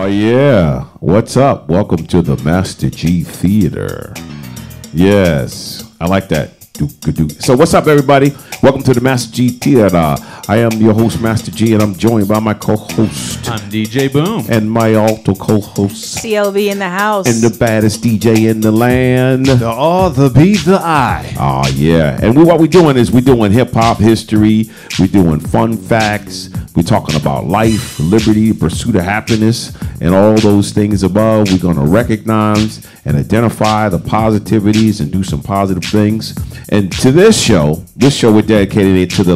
Oh, yeah. What's up? Welcome to the Master G Theater. Yes, I like that. So what's up, everybody? Welcome to the Master G Theater. I am your host, Master G, and I'm joined by my co-host. I'm DJ Boom. And my alto co-host. CLB in the house. And the baddest DJ in the land. The R, the B, the I. Oh, yeah. And what we're doing is we're doing hip-hop history. We're doing fun facts. We're talking about life, liberty, pursuit of happiness, and all those things above. We're going to recognize and identify the positivities and do some positive things. And to this show we're dedicated it to the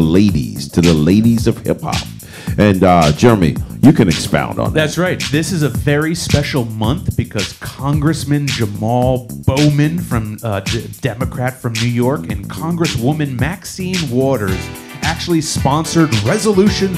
ladies of hip-hop. And Jeremy, you can expound on that. That's right. This is a very special month because Congressman Jamal Bowman, from Democrat from New York, and Congresswoman Maxine Waters actually sponsored Resolution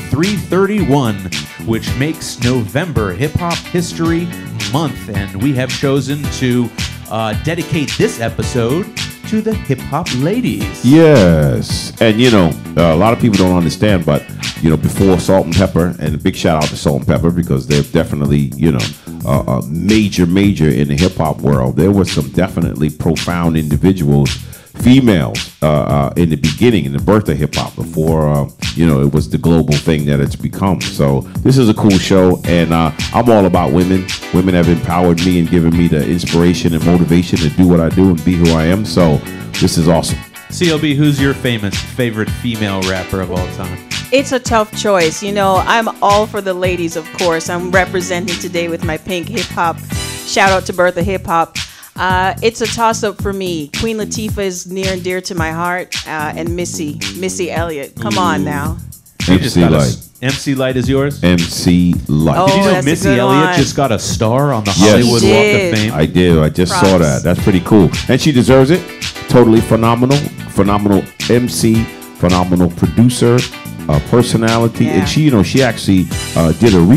331, which makes November Hip Hop History Month. And we have chosen to dedicate this episode to the hip hop ladies. Yes. And you know, a lot of people don't understand, but you know, before Salt and Pepper, and a big shout out to Salt and Pepper because they're definitely, you know, major in the hip hop world. There was some definitely profound individuals, females, in the beginning, in the birth of hip hop, before you know, it was the global thing that it's become. So this is a cool show, and I'm all about women. Women have empowered me and given me the inspiration and motivation to do what I do and be who I am. So this is awesome. CLB, who's your favorite female rapper of all time? It's a tough choice. You know, I'm all for the ladies, of course. I'm representing today with my pink hip hop. Shout out to Bertha Hip Hop. It's a toss-up for me. Queen Latifah is near and dear to my heart, and Missy Elliott. Come on now. MC Light. MC Light is yours? MC Light. Oh, did you know that's Missy a good Elliott one. just got a star on the Yes. Hollywood She Walk did. of Fame? I did. I just Props. saw that. That's pretty cool. And she deserves it. Totally phenomenal. Phenomenal MC. Phenomenal producer. Personality. Yeah. And she, you know, she actually did a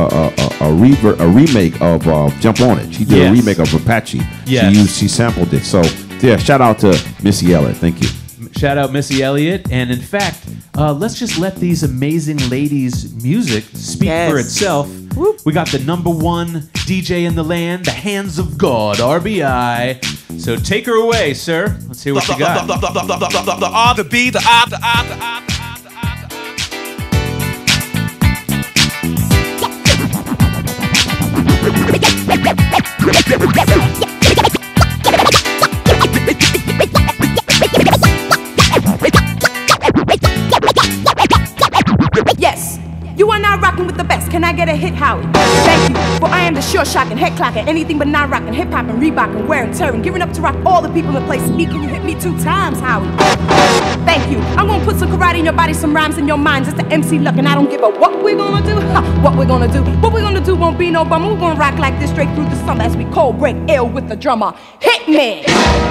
remake of Jump On It. She did a remake of Apache. Yes. She sampled it. So yeah, shout out to Missy Elliott. Thank you. Shout out Missy Elliott. And in fact, let's just let these amazing ladies' music speak for itself. Whoop. We got the #1 DJ in the land, the Hands of God, RBI. So take her away, sir. Let's hear what you got. The R, the B, the I, the I, the I, the I. Yes, you are now rocking with the best. Can I get a hit, Howie? Thank you, for I am the sure shocking, head clocking, anything but non-rocking, hip hop and Reeboking, wearing, tearing, giving up to rock all the people in place. Me, can you hit me 2 times, Howie? Thank you. I'm gonna put some karate in your body, some rhymes in your minds. It's the MC Luck, and I don't give a what we're gonna do. What we're gonna do? What we're gonna do won't be no bummer. We're gonna rock like this straight through the summer as we cold break ill with the drummer. Hit me!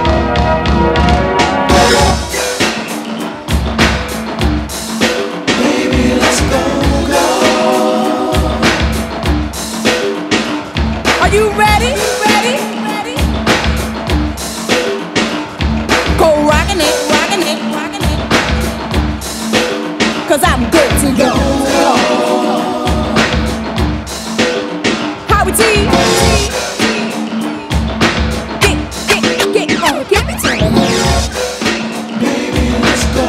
Are you ready? Ready? Ready? Go rockin' it, rockin' it, rockin' it. 'Cause I'm good to go. Howie T. Get on, give it to me. Baby, let's go.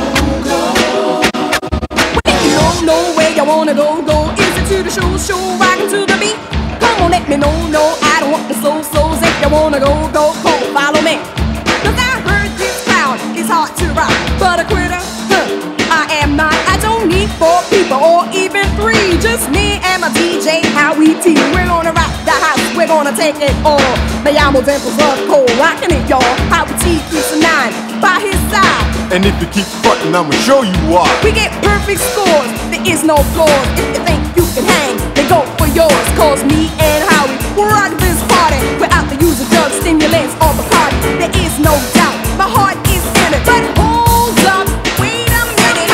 When you don't know where you wanna go. Is it to the show, rockin' to the beat? Come on, let me know, no, I don't want the souls. If you wanna go, follow me. 'Cause I heard this crowd is hard to rock, but a quitter, I am not. I don't need 4 people or even 3, just me and my DJ Howie T. We're gonna rock the house, we're gonna take it all. Me llamo Dimples of Cold, rocking it, y'all. Howie T keeps a 9 by his side. And if you keep frontin', I'ma show you why. We get perfect scores, there is no flaws. If you think you can hang, then go for yours. 'Cause me and Howie, we're rocking this party without the use of drugs, stimulants, or Bacardi. There is no doubt, my heart is in it. But hold up, wait a minute.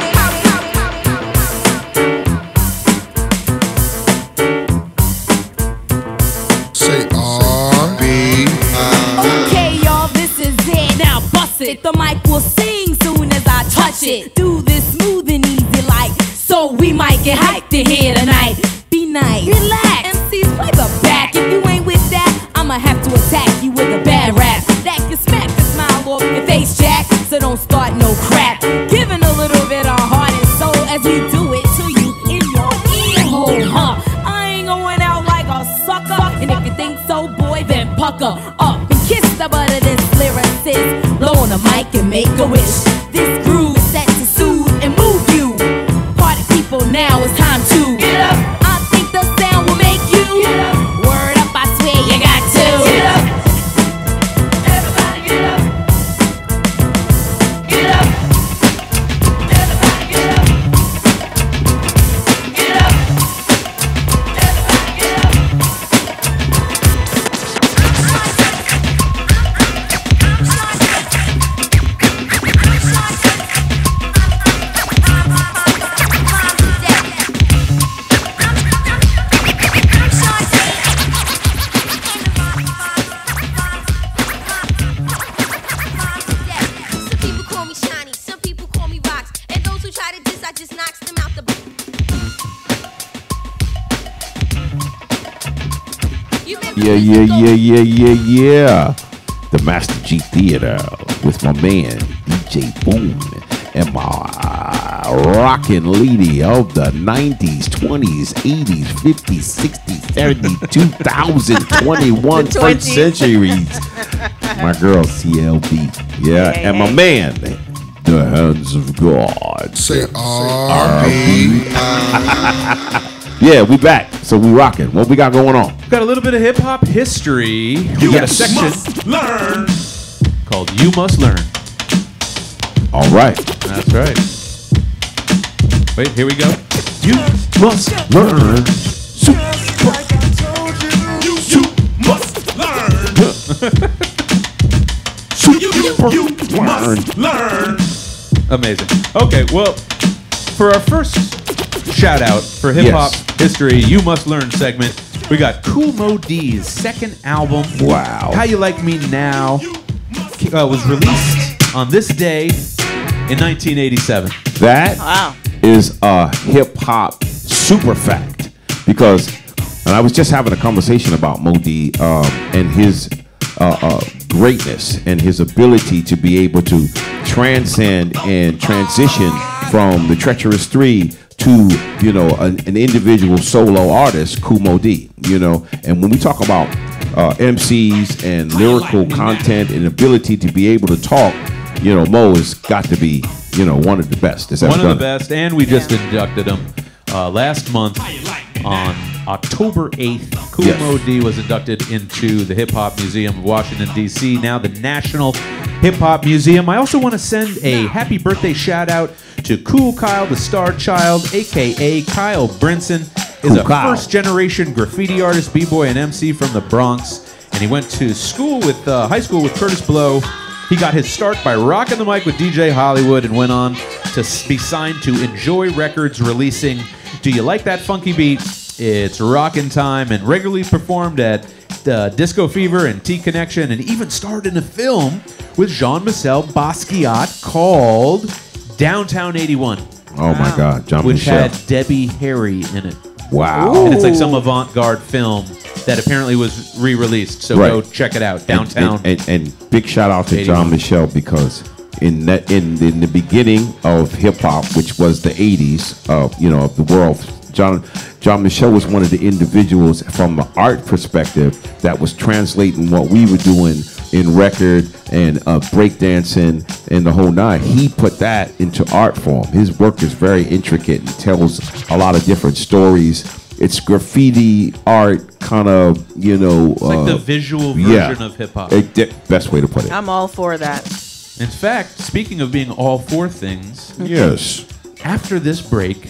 Say R-B-I. Okay, y'all, this is it. Now bust it. The mic will sing soon as I touch it. Do this smooth and easy like, so we might get hyped in here tonight. Be nice, relax, MCs play pucker up and kiss the butt of this lyricist. Blow on the mic and make a wish. This groove set to soothe and move you. Party people, now it's time to get up. I think the sound will make you get up. Word up, I swear you got to get up. Everybody get up. Get up. Everybody get up. Get up. Everybody get up. Some people call me shiny, some people call me rocks, and those who try to diss, I just knocks them out the. You may Yeah. The Master G Theater with my man DJ Boom and my rockin' lady of the 90s, 20s, 80s, 50s, 60s, 70s, 2021 The first 20s. centuries. My girl CLB. Yeah. Hey, And my hey. man, the hands of God. Say R.B. Yeah, we back. So we rocking. What we got going on? Got a little bit of hip hop history. We got a section Learn. called "You Must Learn." All right. That's right. Wait, here we go. You must learn. You must learn. You must learn. Amazing. Okay, well, for our first shout out for hip hop history, "You Must Learn" segment, we got Kool Mo D's second album. Wow. How You Like Me Now was released on this day in 1987. That Wow. is a hip hop super fact because, and I was just having a conversation about Modi and his greatness and his ability to be able to transcend and transition from the Treacherous Three to, you know, an individual solo artist, Kool Mo D, you know. And when we talk about MCs and lyrical content and ability to be able to talk, you know, Mo has got to be, you know, one of the best. One of the best, and we just inducted him last month on October 8th. Kool Yes. Mo D was inducted into the Hip Hop Museum of Washington, D.C., now the National Hip Hop Museum. I also want to send a happy birthday shout out to Cool Kyle, the Star Child, a.k.a. Kyle Brinson. Is Cool a Kyle. first-generation graffiti artist, b-boy, and MC from the Bronx, and he went to school with high school with Curtis Blow. He got his start by rocking the mic with DJ Hollywood and went on to be signed to Enjoy Records, releasing Do You Like That Funky Beat? It's Rockin' Time, and regularly performed at Disco Fever and T-Connection, and even starred in a film with Jean-Michel Basquiat called Downtown 81, Oh my God, John which Michel. had Debbie Harry in it. Wow. And it's like some avant-garde film that apparently was re-released. So Right. go check it out. Downtown. And big shout out to 81. John Michel because in the beginning of hip hop, which was the 80s of, you know, of the world, John Michel was one of the individuals from the art perspective that was translating what we were doing in record and breakdancing and the whole nine. He put that into art form. His work is very intricate and tells a lot of different stories. It's graffiti art, kind of, you know. It's like the visual version of hip-hop. Best way to put it. I'm all for that. In fact, speaking of being all for things, Yes. after this break,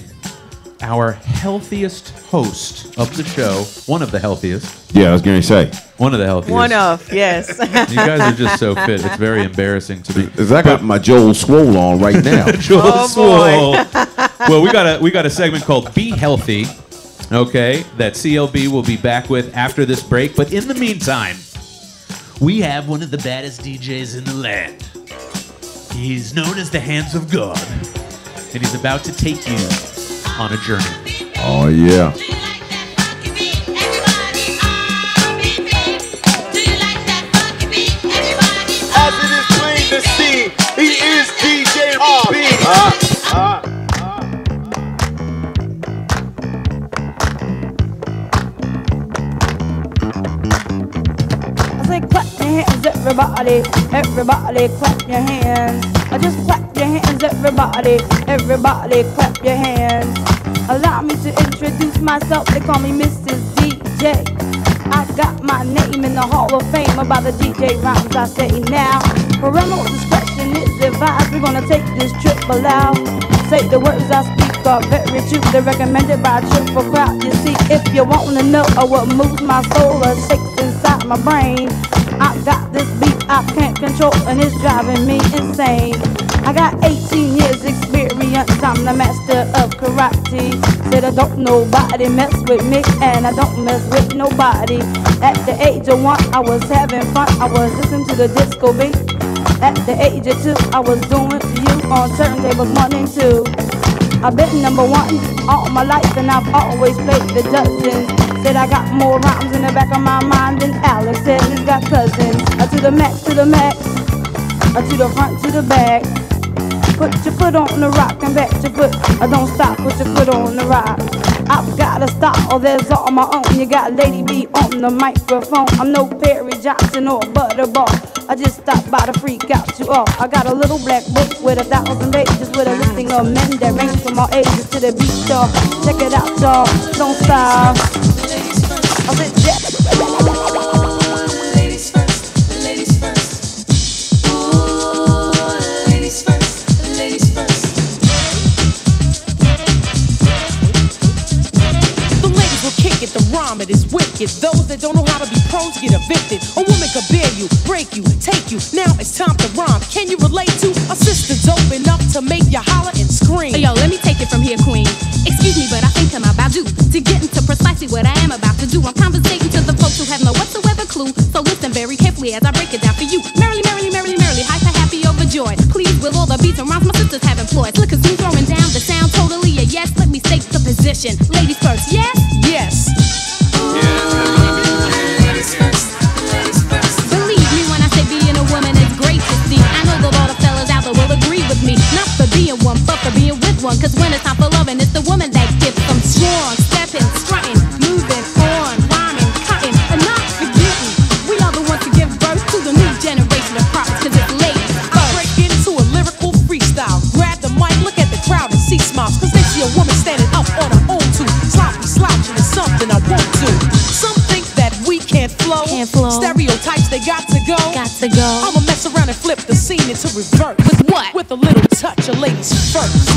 our healthiest host of the show, one of the healthiest, Yeah, I was going to say. one of the healthiest. One of, yes. You guys are just so fit. It's very embarrassing to be. Because I got my Joel Swole on right now. Joel Oh, boy. Swole. Well, we got a segment called Be Healthy, okay, that CLB will be back with after this break. But in the meantime, we have one of the baddest DJs in the land. He's known as the Hands of God, and he's about to take you on a journey. Oh, yeah. As it is plain to see, he is DJ R.B. I was hands, everybody. Everybody clap your hands. Just clap your hands, everybody. Everybody clap your hands. Allow me to introduce myself. They call me Mrs. DJ. I got my name in the Hall of Fame about the DJ rhymes I say now. Parental discretion is advised. We're gonna take this trip aloud. Say the words I speak are very true. They're recommended by a triple crowd. You see, if you wanna know what moves my soul or shakes inside my brain, I got this beat I can't control and it's driving me insane. I got 18 years experience, I'm the master of karate. Said I don't nobody mess with me and I don't mess with nobody. At the age of 1 I was having fun, I was listening to the disco beat. At the age of 2 I was doing to you on turntables 1 and 2. I've been number 1 all my life and I've always played the dozens. Said I got more rhymes in the back of my mind than Alex said he's got cousins. To the max, to the max, to the front, to the back. Put your foot on the rock and back your foot. Don't stop, put your foot on the rock. I've got a style that's all my own. You got Lady B on the microphone. I'm no Perry Johnson or Butterball. I just stopped by to freak out you all. I got a little black book with 1,000 pages with a listing of men that range from all ages to the beat, y'all. Check it out, y'all. Don't stop. I said, yeah. Ladies first, ladies first. Ooh, ladies first, ladies first. The ladies will kick it, the rhyme it is wicked. Those that don't know how to be pros get evicted. A woman could bear you, break you, take you. Now it's time to rhyme. Can you relate to a sister dope enough to make you holler and scream? Yo, let me take it from here, queen. Excuse me, but I think I'm about due to get into precisely what I am about to do. I'm conversating to the folks who have no whatsoever clue. So listen very carefully as I break it down for you. Merrily, merrily, merrily, merrily, hyper, happy, overjoyed. Pleased with all the beats and rhymes my sisters have employed. Slick as you throwing down the sound, totally a yes. Let me state the position. Ladies first, yes? Yes. Ladies first, ladies first. Believe me when I say being a woman is great to see. I know that all the fellas out there will agree with me. Not for being one, but for being with one. Cause when it's time for loving, it's the woman that gets them strong. Stepping, strutting, moving on, rhyming, cutting, and not forgetting. We are the ones to give birth to the new generation of prophets. Cause it's ladies I break into a lyrical freestyle. Grab the mic, look at the crowd and see smiles. Cause they see a woman standing up on her own too. Sloppy slouching is something I won't do. Some think that we can't flow. Stereotypes, they got to go. I'ma mess around and flip the scene into reverse. With what? With a little touch of ladies first.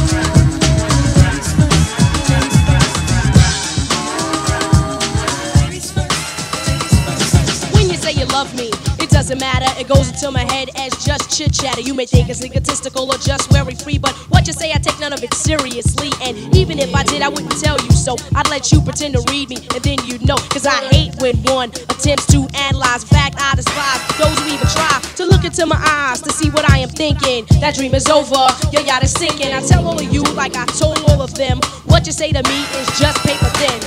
When you say you love me, it doesn't matter. It goes into my head as just chit chatter. You may think it's egotistical or just very free, but what you say, I take none of it seriously. And even if I did, I wouldn't tell you so. I'd let you pretend to read me, and then you'd know. Cause I hate when one attempts to analyze. In fact, I despise those who even try to look into my eyes to see what I am thinking. That dream is over, your yacht is sinking. I tell all of you, like I told all of them, what you say to me is just paper thin.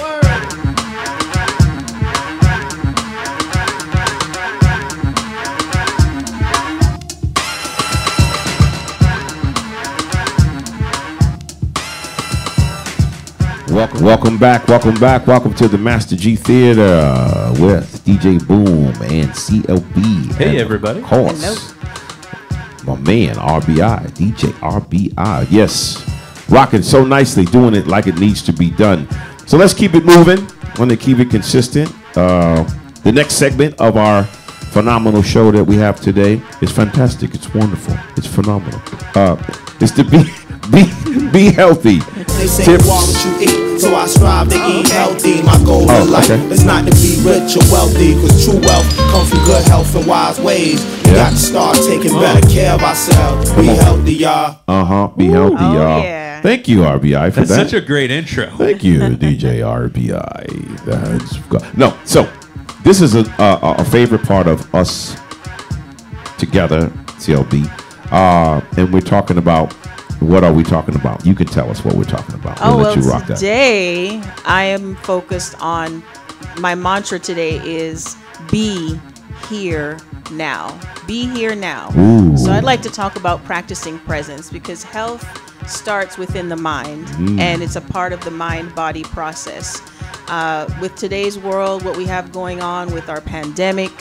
Welcome back to the Master G Theater with DJ Boom and CLB. Hey, and everybody. Of course, my man RBI, DJ RBI. Yes, rocking so nicely, doing it like it needs to be done. So let's keep it moving. Want to keep it consistent. The next segment of our phenomenal show that we have today is fantastic. It's wonderful. It's phenomenal. It's to be healthy. They say what you eat, so I strive to eat healthy. My goal in life is not to be rich or wealthy, cause true wealth comes from good health and wise ways. We got to start taking better care of ourselves. Be healthy, y'all. Be healthy, y'all. Yeah. Thank you, RBI, for That's that. such a great intro. Thank you, DJ RBI. No, so this is a favorite part of us together, CLB, and we're talking about. What are we talking about? You can tell us what we're talking about. Today I am focused on, my mantra today is be here now. Be here now. Ooh. So I'd like to talk about practicing presence, because health starts within the mind, and it's a part of the mind-body process. With today's world, what we have going on with our pandemic,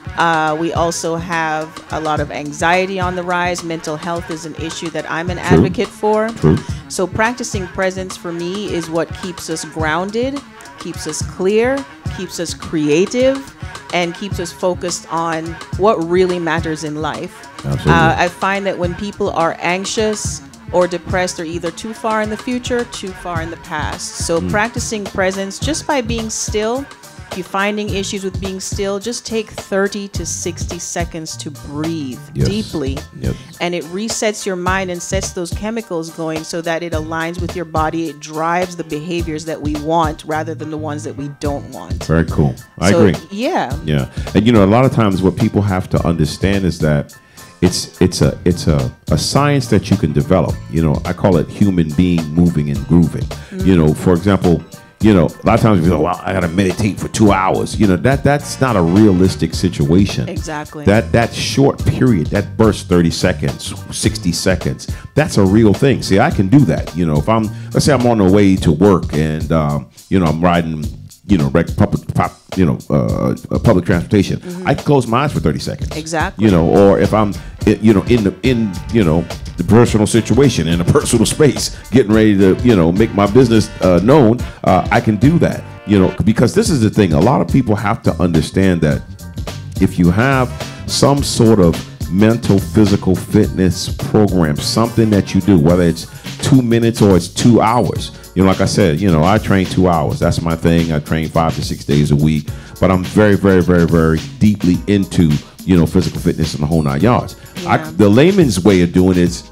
We also have a lot of anxiety on the rise. Mental health is an issue that I'm an advocate for. True. So practicing presence for me is what keeps us grounded, keeps us clear, keeps us creative, and keeps us focused on what really matters in life. Absolutely. I find that when people are anxious or depressed, they're either too far in the future, too far in the past. So practicing presence just by being still. If you're finding issues with being still, just take 30 to 60 seconds to breathe deeply. Yep. And it resets your mind and sets those chemicals going so that it aligns with your body. It drives the behaviors that we want rather than the ones that we don't want. Very cool. I agree. Yeah. Yeah. And you know, a lot of times what people have to understand is that it's a science that you can develop. You know, I call it human being moving and grooving. You know, for example, you know, a lot of times we go, well, I got to meditate for 2 hours. You know, that's not a realistic situation. Exactly. That short period, that burst 30 seconds, 60 seconds, that's a real thing. See, I can do that. You know, if let's say I'm on the way to work and, you know, I'm riding, you know, public transportation. I can close my eyes for 30 seconds. Exactly. You know, or if I'm, you know, in the personal situation, in a personal space, getting ready to, you know, make my business known, I can do that. You know, because this is the thing. A lot of people have to understand that if you have some sort of mental, physical fitness program, something that you do, whether it's 2 minutes or it's 2 hours. You know, like I said, you know, I train 2 hours. That's my thing. I train 5 to 6 days a week. But I'm very, very, very, very deeply into, you know, physical fitness and the whole 9 yards. Yeah. The layman's way of doing it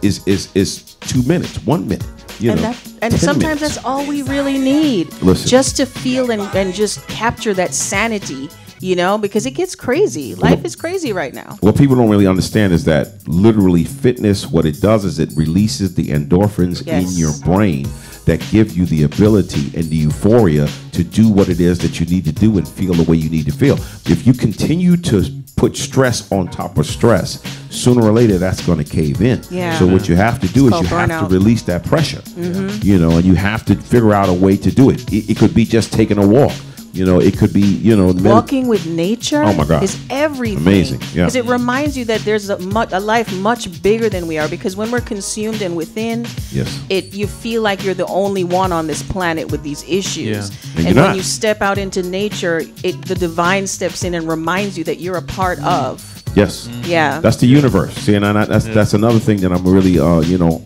is 2 minutes, 1 minute. You know, and sometimes that's all we really need. Listen. Just to feel and just capture that sanity, you know, because it gets crazy. Life is crazy right now. What people don't really understand is that literally fitness, what it does is it releases the endorphins in your brain that give you the ability and the euphoria to do what it is that you need to do and feel the way you need to feel. If you continue to put stress on top of stress, sooner or later that's going to cave in. Yeah. So what you have to do is you have to release that pressure, you know, and you have to figure out a way to do it. It could be just taking a walk. You know, it could be, you know, walking with nature. Oh my God, is everything. Amazing, yeah. Because it reminds you that there's a life much bigger than we are. Because when we're consumed and within, you feel like you're the only one on this planet with these issues. Yeah. And when you step out into nature, the divine steps in and reminds you that you're a part of. Yes. Yeah. That's the universe. See, and that's another thing that I'm really, you know,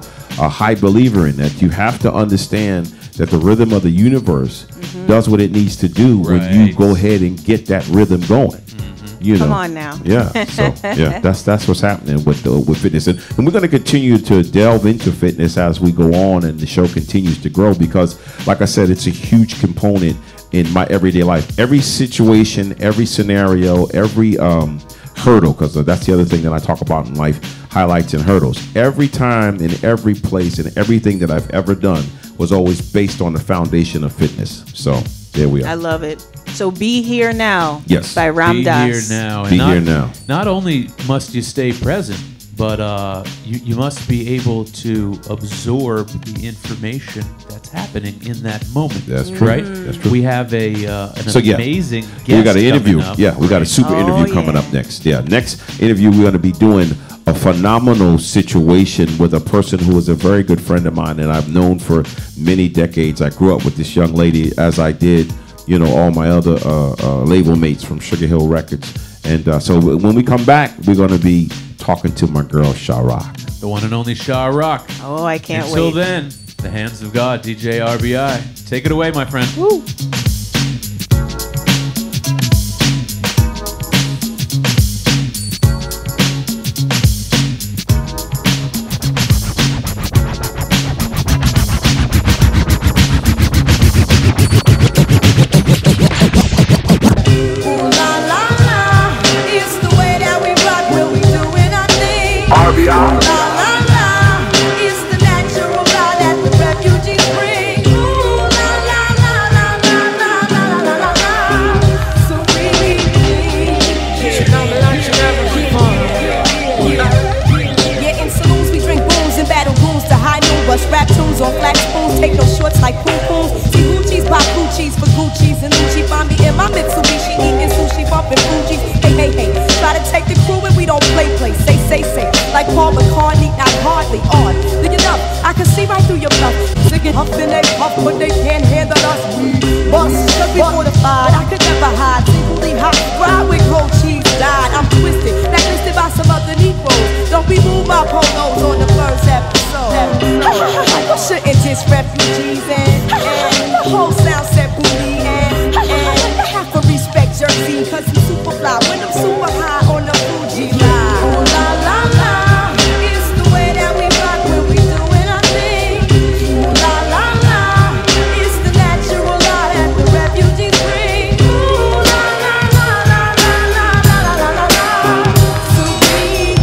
a high believer in. That you have to understand that the rhythm of the universe does what it needs to do when you go ahead and get that rhythm going. You know, come on now. Yeah. So yeah, that's what's happening with fitness, and we're going to continue to delve into fitness as we go on, and the show continues to grow because, like I said, it's a huge component in my everyday life. Every situation, every scenario, every hurdle, because that's the other thing that I talk about in life, highlights and hurdles. Every time, in every place, and everything that I've ever done was always based on the foundation of fitness. So there we are. I love it. So Be Here Now. Yes. By Ram Be Dass. Here Now. Be Here Now. Not only must you stay present, but you must be able to absorb the information that's happening in that moment. That's true. Right? That's true. We have an amazing guest. We got an interview. Coming up. Yeah, we got a super interview coming up next. Yeah, next interview we're going to be doing a phenomenal situation with a person who is a very good friend of mine and I've known for many decades. I grew up with this young lady, as I did, you know, all my other label mates from Sugarhill Records. And so when we come back, we're going to be talking to my girl, H.U.R. The one and only H.U.R. Oh, I can't Until wait. then, the hands of God, DJ RBI. Take it away, my friend. Woo. On flat spoons, take no shorts like poo-poos. See Gucci's, pop Gucci's for Gucci's and Gucci. Find me in my Mitsubishi, eating sushi, bumping Fuji's. Hey, hey, hey, could never hide. Singly hot, ride with gold cheese died. I'm twisted, blacklisted by some other Negroes. Don't be moved by polos on the first episode. You shouldn't diss refugees and the whole sound set booty and have to respect Jersey, cause he's super fly when I'm super high on the Fuji line. Ooh la la la, it's the way that we rock when we doing our thing. Ooh la la la, it's the natural law that the refugees bring. Ooh la la la la la la la la la la. Supreme.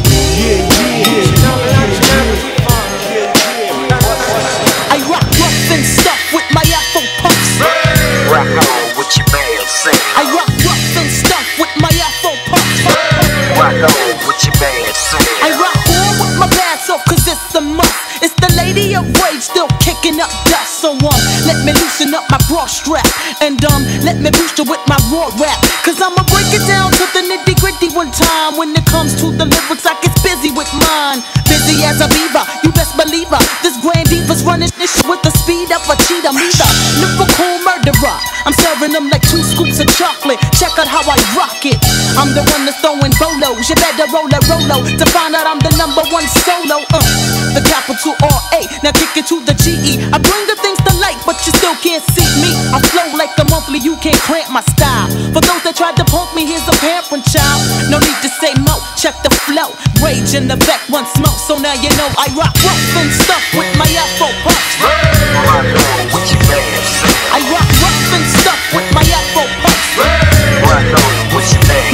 I rock rough and stuff with my Afro puffs. Rock on with your man, sing. I rock rough and stuff with my Afro puffs. Rock on with your man, sing. I rock on with my pants off cause it's a must. It's the lady of rage still kicking up dust. So let me loosen up my bra strap. And let me boost you with my raw rap. Cause I'ma break it down to the nitty gritty one time. When it comes to the lyrics I get busy with mine. Busy as a beaver, you best believe her. This grand diva's running this shit with the speed of a cheetah. Me the lyrical murderer, I'm serving them like 2 scoops of chocolate. Check out how I rock it. I'm the one that's throwing bolos. You better roll a Rolo to find out I'm the #1 solo. The capital R.A. Now kick it to the G.E. I bring the things to light, but you still can't see me. I flow like the monthly, you can't cramp my style. For those that tried to punk me, here's a parent child. No need to say mo, check the flow. Rage in the back, one smoke, so now you know I rock rough and stuff with my Afro puffs. Rock on with your man, sing. I rock rough and stuff with my Afro puffs. Rock on with your man.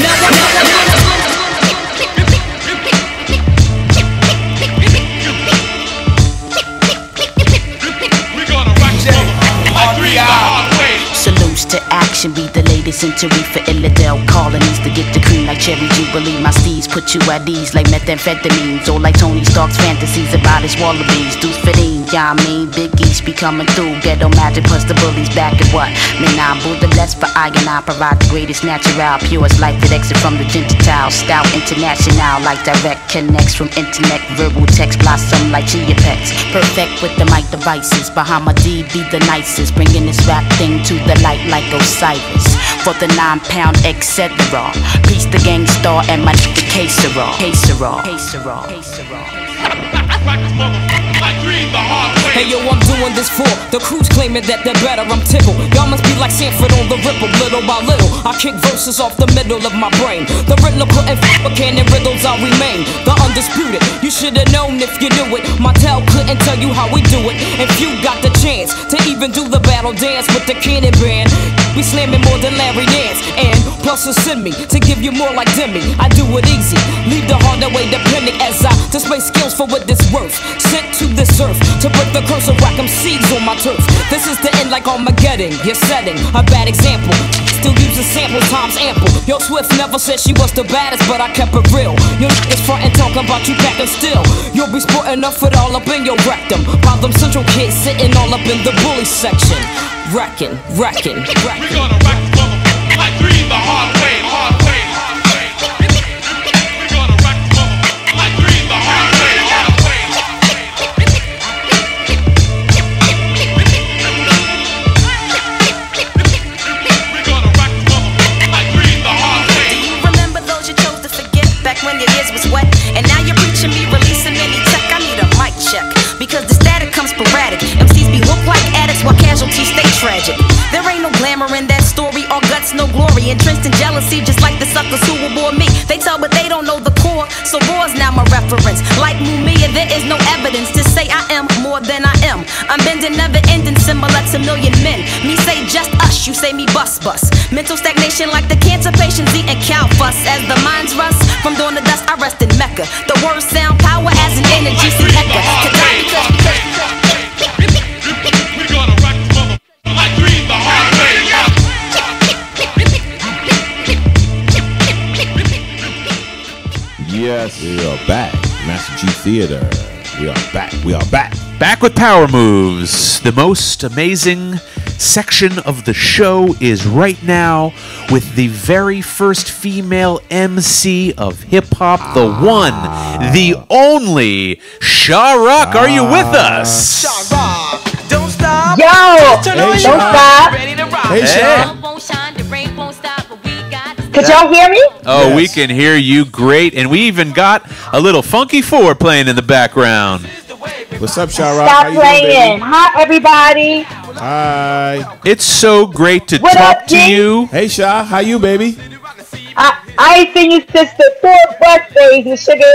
Salutes to action, be the latest century for Illidale colonies to get the cream like Cherry Jubilee. My steeds put you at ease like methamphetamines, or like Tony Stark's fantasies about his wallabies. Dudes fitting, yeah, I mean, Big East be coming through. Ghetto magic plus the bullies back at what? Man, I'm Buddha less for I and I provide the greatest natural, purest life that exit from the Gentile. Stout international, like direct connects from internet, verbal text blossom like chia pets. Perfect with the mic devices, Bahama-D be the nicest, bringing this rap thing to the light like Osiris. For the 9-pound, etc. Peace the gang star and my the K-Sera. Hey yo, I'm doing this for the crews claiming that they're better, I'm tickled. Y'all must be like Sanford on the ripple, little by little I kick verses off the middle of my brain. The Riddler couldn't f*** but cannon riddles I'll remain the undisputed, you should've known if you knew it. My tale couldn't tell you how we do it. If you got the chance to even do the battle dance with the cannon band, we slamming more than Larry Nance. And plus send me to give you more like Demi. I do it easy, leave the harder way depending as I display skills for what this worth. Sent to this earth to break the curse of whack 'em seeds on my turf. This is the end like Armageddon. You're setting a bad example. Still using samples times ample. Yo, Swift never said she was the baddest, but I kept it real. Your niggas frontin' talking about you packing still. You'll be sporting a foot all up in your rectum. While them central kids sitting all up in the bully section. Wrecking. We gonna wreck this motherfucker like three the hard way. We gonna wreck this motherfucker like three the hard way. Back when your ears was wet, and now you're preaching me releasing any tech. I need a mic check, because the static comes sporadic. MCs be look like addicts while casualties stay tragic. There ain't no glamour in that story, all guts, no glory. Entrenched in jealousy, just like the suckers who will bore me. They tell but they don't know the core, so war's now my reference. Like Mumia, there is no evidence to say I am more than I am. I'm bending, never ending, similar to million men. Me say just us, you say me bust. Mental stagnation like the cancer patients eating cow fuss. As the minds rust from dawn to dust, I rest in Mecca. The words sound power as an energy see echo. We gonna rock this mother like three the hard way. Yes, we are back. Master G Theater. We are back. Back with Power Moves. The most amazing section of the show is right now with the very first female MC of hip-hop, the one, the only, H.U.R. Are you with us? Don't stop. Yo, don't stop. Hey, Could y'all hear me? Oh, we can hear you great, and we even got a little Funky 4 playing in the background. What's up, Shara? Stop playing. Hi, everybody. Hi. It's so great to What talk up, to G? you. Hey, Sha. How you, baby? I ain't seen you since the 4 birthdays in Sugar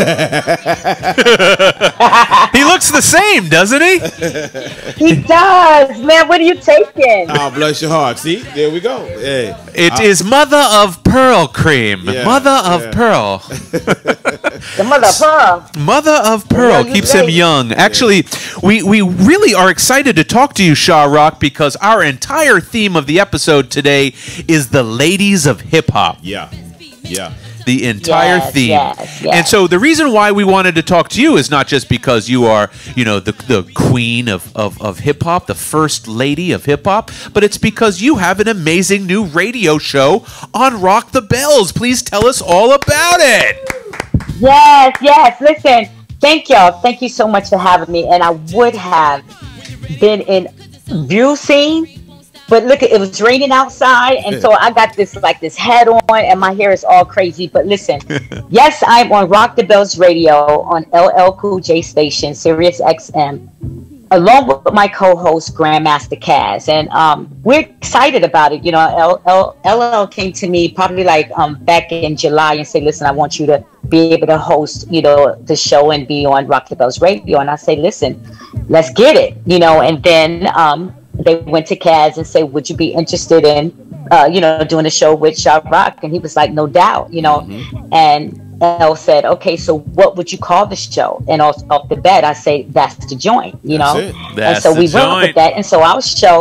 Hill. He looks the same, doesn't he? He does, man. What are you taking? Oh, bless your heart. See, there we go. Hey, It is mother of pearl cream. Yeah, Mother of pearl. The mother of pearl. Mother of pearl you keeps him say? young. Actually, we really are excited to talk to you, Shah Rock, because our entire theme of the episode today is the ladies of hip hop. Yeah. Yeah. The entire theme. Yes. And so the reason why we wanted to talk to you is not just because you are, the queen of hip hop, the first lady of hip hop, but it's because you have an amazing new radio show on Rock the Bells. Please tell us all about it. Yes. Listen, thank y'all. Thank you so much for having me. And I would have been in view scene, but look, it was raining outside, and so I got this hat on, and my hair is all crazy. But listen, yes, I'm on Rock the Bells Radio on LL Cool J Station, Sirius XM, along with my co-host Grandmaster Kaz, and we're excited about it. LL came to me probably back in July and said, "Listen, I want you to be able to host, the show and be on Rock the Bells Radio." And I say, "Listen, let's get it," and then they went to Kaz and said, "Would you be interested in, doing a show with Shah Rock?" And he was like, "No doubt," And L said, "Okay, so what would you call the show?" And off the bat, I say, "That's the joint," That's it. That's and so we the went with joint. that. And so our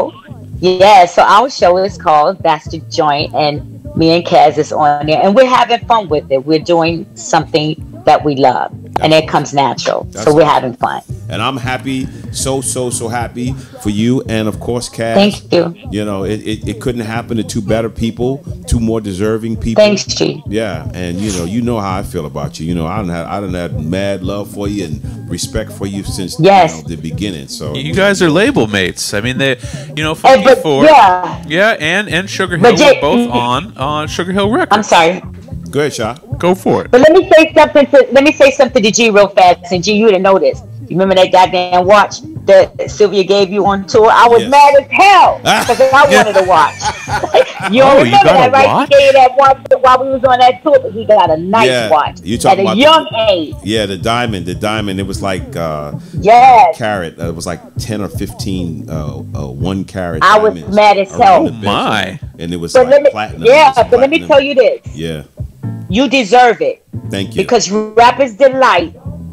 show is called That's the Joint, and me and Kaz is on there, and we're having fun with it. We're doing something that we love, and it comes natural. So we're having fun. And I'm happy, so happy for you, and of course, Kaz. Thank you. It couldn't happen to two better people, two more deserving people. Thanks, G. Yeah, and you know how I feel about you. I done had mad love for you and respect for you since the beginning. So You guys are label mates. I mean, Funky 4. Yeah, and Sugar Hill were both on Sugar Hill Records. I'm sorry. Go ahead, Shah. Go for it. But let me say something to G real fast. And G, you didn't know this. You remember that goddamn watch that Sylvia gave you on tour? I was mad as hell because I wanted a watch. You don't remember that, right? He gave you that watch while we was on that tour, but he got a nice watch You talking at about a young age. Yeah, the diamond. It was like carat. It was like 10 or 15 1 carat. I was mad as hell. My. And it was platinum. But let me tell you this. Yeah. You deserve it. Thank you. Because Rapper's Delight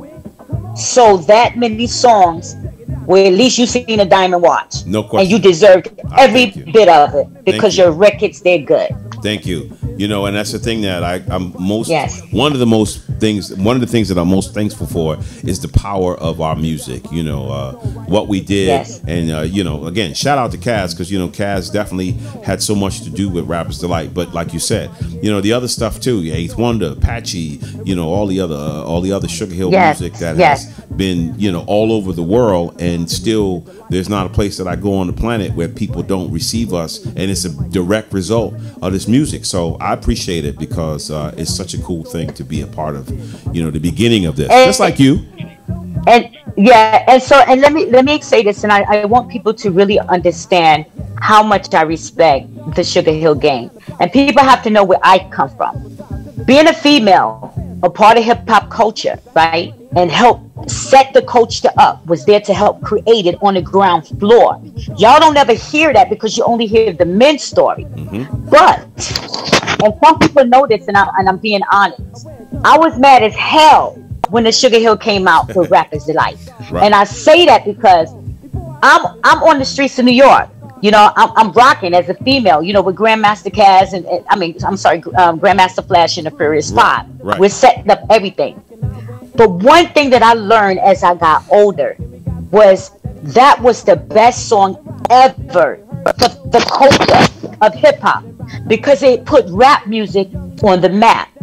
sold that many songs where at least you seen a diamond watch. No question. And you deserved every bit of it because your records, they're good. Thank you. And that's the thing that I'm most one of the things that I'm most thankful for is the power of our music. What we did, and again, shout out to Kaz because Kaz definitely had so much to do with Rapper's Delight. But like you said, the other stuff too, Eighth Wonder, Apache, all the other Sugar Hill music that has been all over the world, and still there's not a place that I go on the planet where people don't receive us, and it's a direct result of this music. So I appreciate it because it's such a cool thing to be a part of, the beginning of this, just like you. And let me say this, and I want people to really understand how much I respect the Sugar Hill game, and people have to know where I come from. Being a female, a part of hip hop culture, right, and help set the culture up, was there to help create it on the ground floor. Y'all don't ever hear that because you only hear the men's story. But, and some people know this, and I'm being honest, I was mad as hell when the Sugar Hill came out with Rapper's Delight. And I say that because I'm on the streets of New York. I'm rocking as a female, with Grandmaster Kaz and Grandmaster Flash and the Furious Five. We're setting up everything. But one thing that I learned as I got older was that was the best song ever for the culture of hip hop because it put rap music on the map.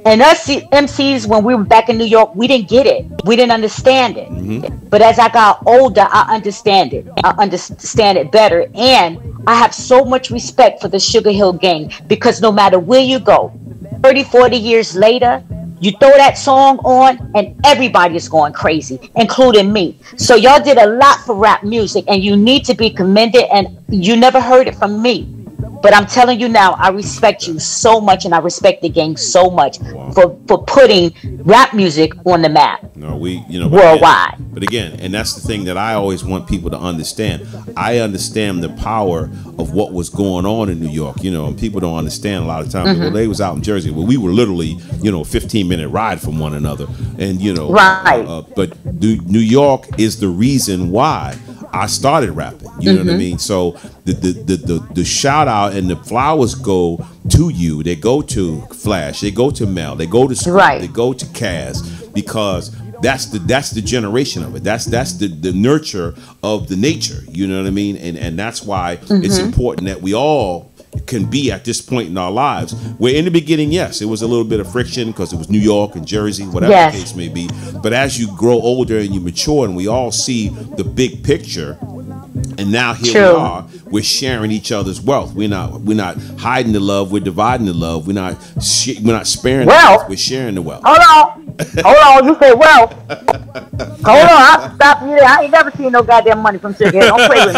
And us MCs, when we were back in New York, we didn't get it. We didn't understand it. But as I got older, I understand it. I understand it better. And I have so much respect for the Sugarhill gang, because no matter where you go, 30, 40 years later, you throw that song on and everybody is going crazy, including me. So y'all did a lot for rap music, and you need to be commended, and you never heard it from me. But I'm telling you now, I respect you so much, and I respect the gang so much for putting rap music on the map. No, worldwide. But again, and that's the thing that I always want people to understand. I understand the power of what was going on in New York, and people don't understand a lot of times. Well, they was out in Jersey. Well, we were literally, 15-minute ride from one another. And, right. But New York is the reason why I started rapping. You know what I mean? So the shout out and the flowers go to you. They go to Flash. They go to Mel. They go to Scoop, right. They go to Kaz, because that's the generation of it. That's the nurture of the nature. You know what I mean? And that's why it's important that we all can be at this point in our lives, where in the beginning, yes, it was a little bit of friction because it was New York and Jersey, whatever the case may be. But as you grow older and you mature, and we all see the big picture, and now here we are, we're sharing each other's wealth. We're not hiding the love. We're dividing the love. We're not sparing the wealth. We're sharing the wealth. Hold on. You say wealth. Hold on. I'll stop you there. I ain't never seen no goddamn money from Sugarhill. Don't play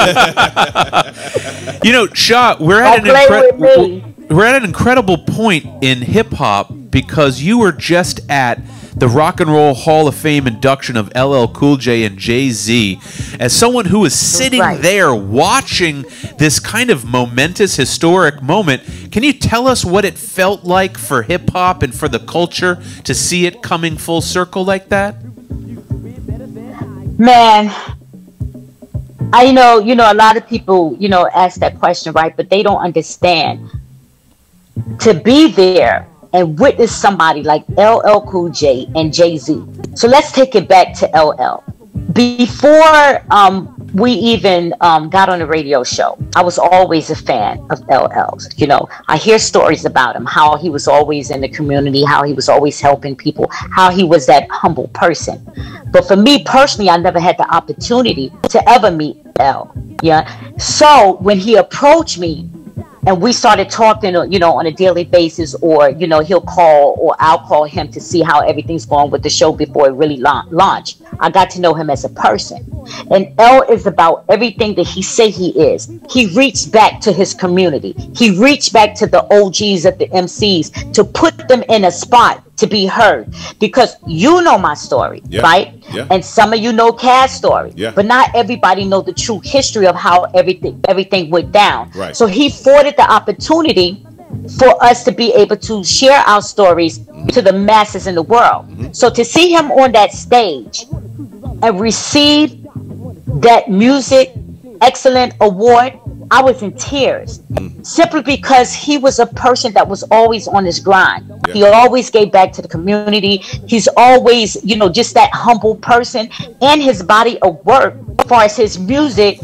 with me. Shaw, we're at an incredible point in hip hop, because you were just at the Rock and Roll Hall of Fame induction of LL Cool J and Jay-Z. As someone who is sitting there watching this kind of momentous, historic moment, can you tell us what it felt like for hip hop and for the culture to see it coming full circle like that? Man, I know, a lot of people, ask that question, right? But they don't understand. To be there and witness somebody like LL Cool J and Jay-Z. So let's take it back to LL. Before we even got on the radio show, I was always a fan of LL's. I hear stories about him, how he was always in the community, how he was always helping people, how he was that humble person. But for me personally, I never had the opportunity to ever meet L. Yeah. So when he approached me, and we started talking, on a daily basis, or, he'll call or I'll call him to see how everything's going with the show before it really launched. I got to know him as a person. And L is about everything that he say he is. He reached back to his community. He reached back to the OGs of the MCs to put them in a spot to be heard, because you know my story, right? Yeah. And some of you know Kaz's story, but not everybody know the true history of how everything went down. Right. So he afforded the opportunity for us to be able to share our stories to the masses in the world. So to see him on that stage and receive that Music Excellent Award, I was in tears, simply because he was a person that was always on his grind. He always gave back to the community. He's always, just that humble person, and his body of work, as far as his music,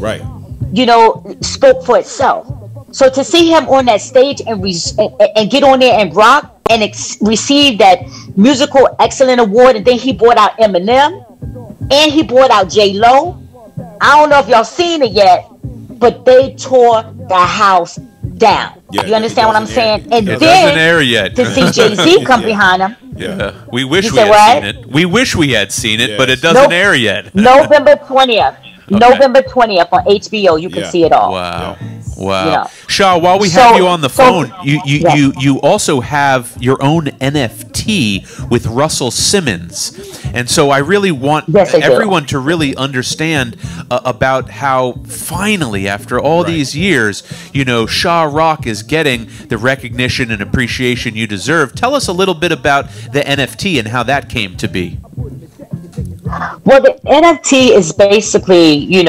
spoke for itself. So to see him on that stage and get on there and rock and receive that Musical Excellent Award, and then he brought out Eminem and he brought out J-Lo. I don't know if y'all seen it yet, but they tore the house down. You understand what I'm saying? And it then doesn't air yet. To see Jay-Z come behind him. Yeah, we wish we had seen it. We wish we had seen it, but it doesn't air yet. November 20th. Okay. November 20th on HBO. You can see it all. Wow. Wow. Shaw, while we have you on the phone, you also have your own NFT with Russell Simmons. And so I really want everyone to really understand about how finally, after all these years, Shaw Rock is getting the recognition and appreciation you deserve. Tell us a little bit about the NFT and how that came to be. Well, the NFT is basically, a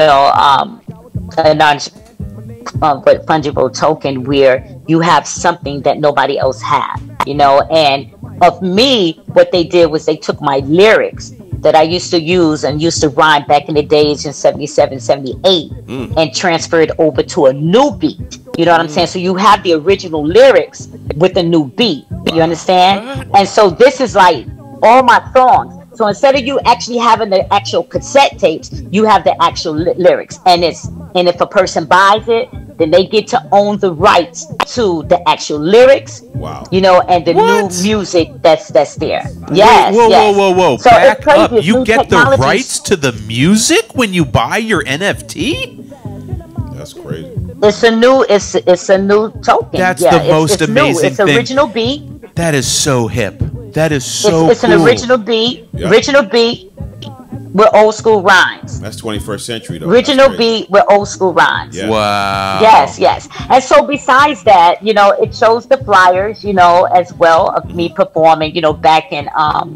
non-fungible token where you have something that nobody else has, and of me, what they did was they took my lyrics that I used to use and used to rhyme back in the days in 77, 78 and transferred over to a new beat. You know what I'm saying? So you have the original lyrics with a new beat. You understand? And so this is like all my songs. So instead of you actually having the actual cassette tapes, you have the actual lyrics. And if a person buys it, then they get to own the rights to the actual lyrics. Wow. You know, and the new music that's there. Yes. Whoa. So Back it's crazy. up. It's You new get the technologies. rights to the music when you buy your NFT? That's crazy. It's a new token. That's yeah, the most it's amazing new. It's thing. Original beat. That is so hip. That is so It's cool. an original beat. Yep. Original beat with old school rhymes. That's 21st century though. Original beat with old school rhymes. Yeah. Wow. Yes. And so besides that, you know, it shows the flyers, you know, as well of me performing, you know, back in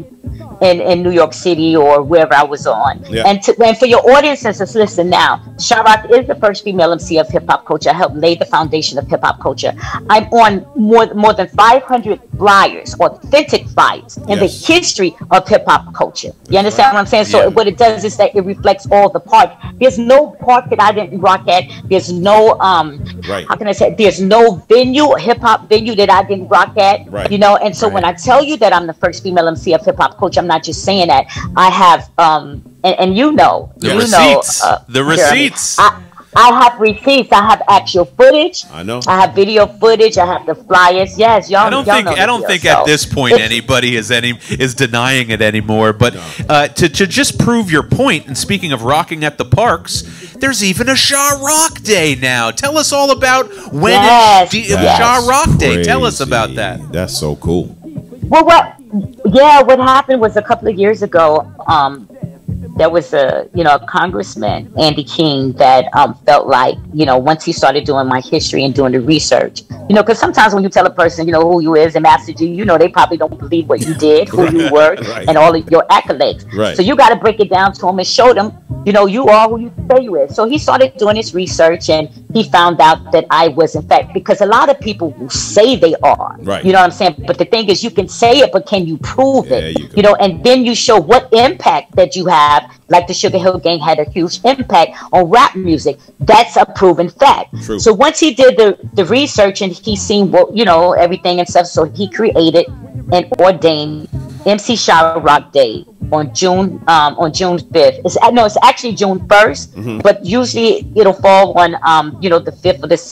New York City or wherever I was on. Yeah. And for your audiences to listen now, H.U.R is the first female MC of hip hop culture. I helped lay the foundation of hip hop culture. I'm on more than 500 flyers, authentic flyers in the history of hip hop culture. You understand what I'm saying? So what it does is that it reflects all the parts. There's no park that I didn't rock at. There's no how can I say? There's no venue, hip hop venue that I didn't rock at. Right. You know, and so when I tell you that I'm the first female MC of hip hop culture, I'm not just saying that. I have and you know, The you receipts. know, The Jeremy, receipts. I have receipts. I have actual footage. I know. I have video footage. I have the flyers. Yes, y'all. I don't y'all think know the deal. at So, this point anybody is denying it anymore. But to just prove your point, and speaking of rocking at the parks, there's even a Shaw Rock Day now. Tell us all about when is Shaw Rock Day. Tell us about that. That's so cool. Well, what happened was a couple of years ago, there was a congressman, Andy King, that felt like, once he started doing my history and doing the research, because sometimes when you tell a person, who you is and mastered you, they probably don't believe what you did, who you were, and all of your accolades. Right. So you got to break it down to him and show them, you are who you say you is. So he started doing his research, and he found out that I was, in fact, because a lot of people will say they are, right. You know what I'm saying? But the thing is, you can say it, but can you prove it? And then you show what impact that you have. Like the Sugarhill Gang had a huge impact on rap music. That's a proven fact. True. So once he did the research and he seen everything and stuff, so he created and ordained MC H.U.R Rock Day on June 5th. It's actually June 1st, but usually it'll fall on the 5th or the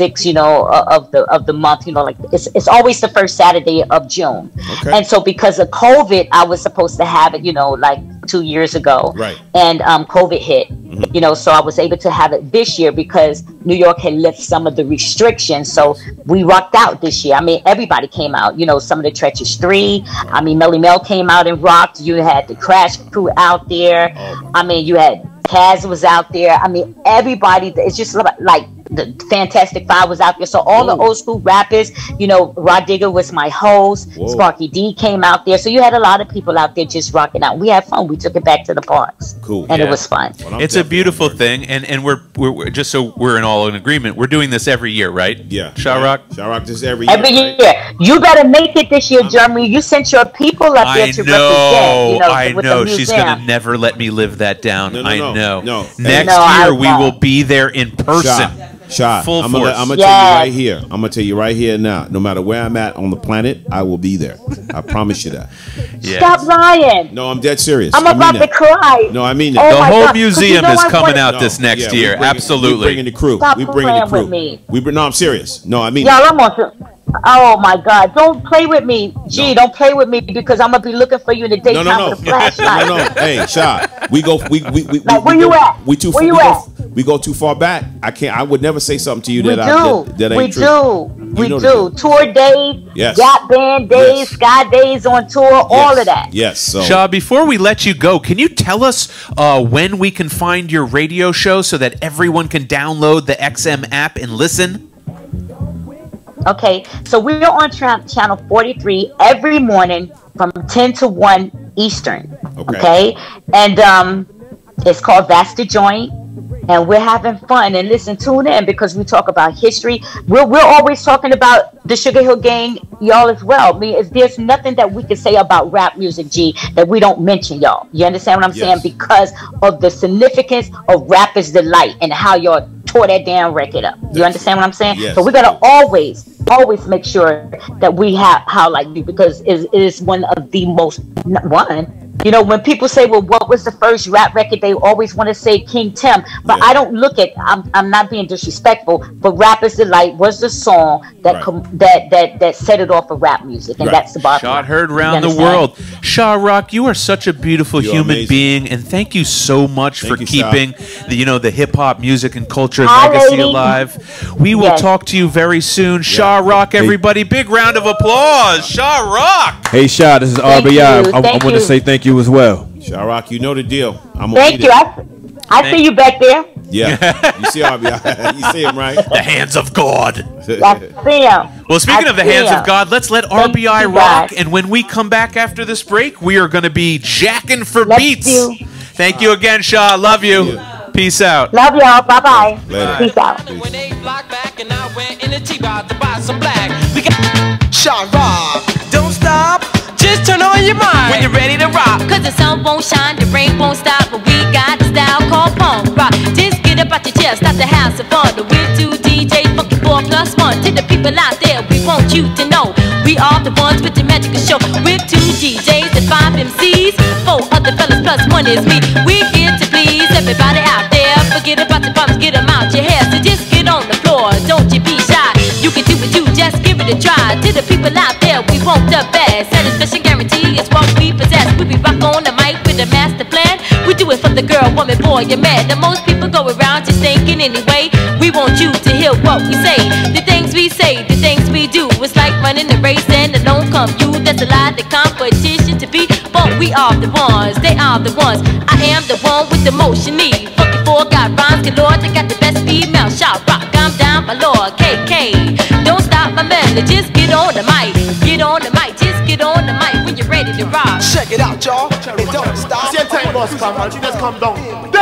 6th of the month. Like it's always the first Saturday of June. Okay. And so because of COVID, I was supposed to have it like 2 years ago, right? And COVID hit, so I was able to have it this year because New York had lifted some of the restrictions. So we rocked out this year. I mean, everybody came out. Some of the Treacherous 3. I mean, Melly Mel came out and rocked. You had the Crash Crew out there. I mean, you had Kaz was out there. I mean, everybody. It's just like the Fantastic Five was out there. So all the old school rappers, Rod Digger was my host. Whoa. Sparky D came out there. So you had a lot of people out there just rocking out. We had fun. We took it back to the parks. Cool. And it was fun. Well, It's a beautiful thing, and we're just so we're all in agreement. We're doing this every year, right? Yeah. H.U.R Rock. H.U.R Rock this every year. Every year. You better make it this year, Jeremy. You sent your people up there to represent. I with know. the She's museum. gonna never let me live that down. No. Next I year we won't. will be there in person. Shot. Full I'm force. gonna tell you right here. I'm gonna tell you right here now. No matter where I'm at on the planet, I will be there. I promise you that. Yes. Stop lying. No, I'm dead serious. I'm I mean about to that. cry. No, I mean Oh that. The my whole God. 'Cause museum I is coming wanted- out this next year. Absolutely. We bringing the crew. Stop We bringing the playing crew. with me. No, I'm serious. No, I mean Y'all, that. I'm on. Oh my God! Don't play with me, Don't play with me because I'm gonna be looking for you in the daytime No. with a flashlight. No. Hey, Shot. We go. We Like, where we you go, at? We too. Where we you go, at? We go too far back. I can't. I would never say something to you We that do. that We ain't true. do. You We know do. Tour days, Yes. Gap Band days, Yes. Sky days on tour, all of that. Yes. So Shaw, before we let you go, can you tell us when we can find your radio show so that everyone can download the XM app and listen? Okay, so we're on channel 43 every morning from 10 to 1 Eastern. Okay, and it's called That's the Joint. And we're having fun. And listen, tune in because we talk about history. We're always talking about the Sugarhill Gang, y'all, as well. I mean, there's nothing that we can say about rap music, G, that we don't mention, y'all. You understand what I'm saying? Because of the significance of Rapper's Delight and how y'all tore that damn record up. You understand what I'm saying? Yes. So we gotta always make sure that we have how like you, because it is one of the most you know, when people say, well, what was the first rap record, they always want to say King Tim, but I don't look at, I'm not being disrespectful, but Rapper's Delight was the song that that set it off for rap music, and that's the bottom Shot heard round the world. H.U.R, you are such a beautiful human being, and thank you so much for keeping the hip hop music and culture legacy alive. We will talk to you very soon. H.U.R, everybody, big round of applause. H.U.R. Hey, Shah, this is RBI. I want to say thank you as well. H.U.R, you know the deal. Thank you. I see you back there. Yeah, you see RBI. You see him, right? The hands of God. I see him. Well, speaking of the hands of God, let's let RBI rock. And when we come back after this break, we are going to be jacking for beats. Thank you again, Shah. Love you. Peace out. Love y'all. Bye-bye. Later. Peace out. When they block back and I went in the T-bar to buy some black. We got H.U.R. Don't stop. Just turn on your mind when you're ready to rock. Cause the sun won't shine, the rain won't stop, but we got the style called punk rock. Just get up out your chair, start to have some fun. We're two DJs, funky 4+1. To the people out there, we want you to know we are the ones with the magical show. We're two DJs and 5 MCs, 4 other fellas plus 1 is me. We're here to please everybody out there. Forget about the problems, get them out your hair. So just get on the floor, don't you be shy. You can do it too, just give it a try. To the people out there, we want the best. Satisfaction guarantee is what we possess. We be rock on the mic with a master plan. We do it for the girl, woman, boy, and man. And most people go around just thinking anyway. We want you to hear what we say. The things we say, the things we do. It's like running a race and alone come you. There's a lot of competition to be, but we are the ones, they are the ones. I am the one with the motion need. Funky 4 got rhymes galore. They got the best female shot rock. I'm down by Lord KK. Don't stop my melody, just get on the mic. Get on the mic, just get on the mic when you're ready to rock. Check it out, y'all. It don't stop. Same time boss come on, you just come down.